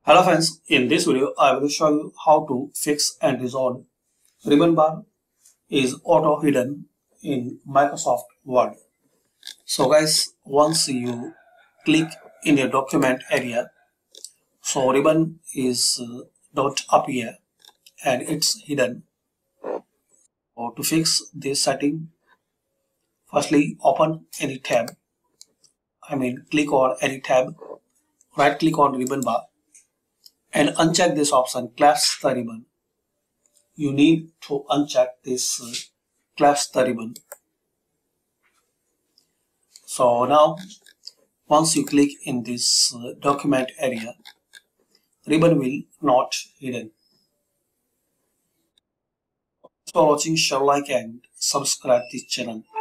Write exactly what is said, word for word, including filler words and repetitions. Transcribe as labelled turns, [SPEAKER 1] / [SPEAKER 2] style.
[SPEAKER 1] Hello friends, in this video I will show you how to fix and resolve ribbon bar is auto hidden in Microsoft Word. So guys, once you click in your document area, so ribbon is uh, not appear and it's hidden. So to fix this setting, firstly open any tab. I mean click on any tab, right click on ribbon bar and uncheck this option clasp the ribbon. You need to uncheck this uh, clasp the ribbon. So now once you click in this uh, document area, ribbon will not hidden. Thanks for watching. Share, like and subscribe this channel.